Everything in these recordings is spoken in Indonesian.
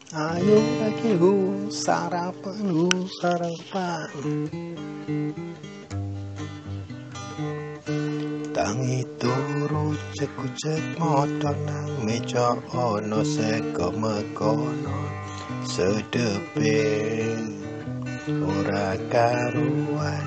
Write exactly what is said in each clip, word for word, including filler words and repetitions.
Ayo lagi hu sarapan hu sarapan. Tangi turu cek-cek motor nang meja ono sego mekono sedepe ora karuan.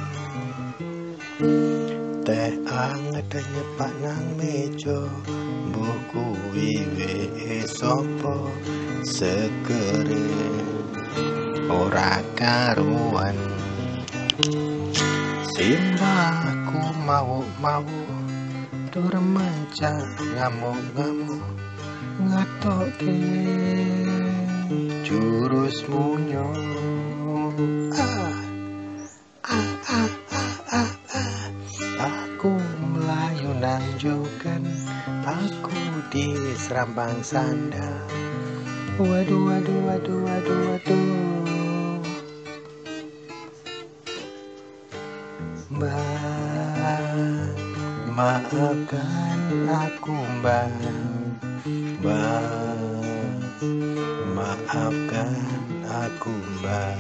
Teh anget nyepak nang meja buku wiwe sopo segere ora karuan. Simbahku mau-mau tur manca ngamuk-ngamuk ngatoke jurus munyo. Ah, ah, ah, ah, ah, ah. Aku melayu nang jogan, aku di serambang sandal. Waduh, waduh, waduh, waduh, waduh. Mbak, maafkan aku mbak, mbak, maafkan aku mbak.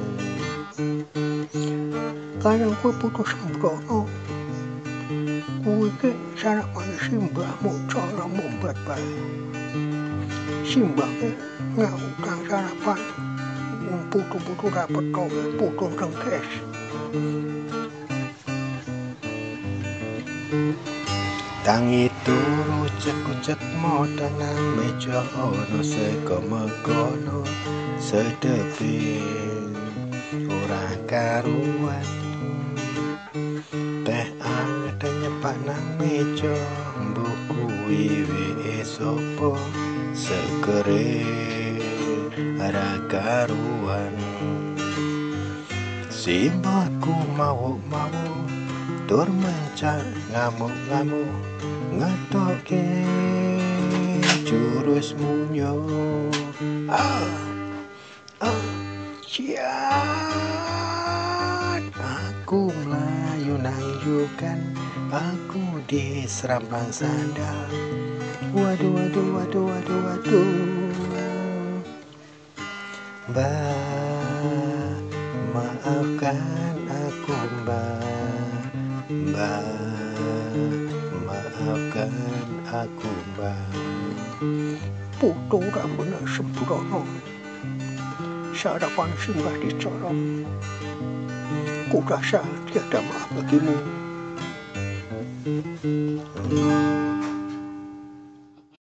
Kadang gue putus sembrono, gue ke sarapan simbahmu cara membuat baik. Simbahnya ngutang sarapan, putu-putu dapat kau putu rengkes. Tangi turu cek-cek motor nang meja ono sego mekono sedepe ora karuan. Teh anget nyepak nang meja buku wiwe sopo segere ora karuan. Simbahku mau-mau tur mencak ngamuk-ngamuk ngetoke jurus munyo. Ah, ah, ciat. Aku melayu nang jukan, aku di serambang sandal. Waduh, waduh, waduh, waduh, waduh. Mbak, maafkan aku mbak, mbak, maafkan aku mbak. Putu rambutnya sembrono, sarapan singgah dicorong. Ku rasa tiada maaf bagimu.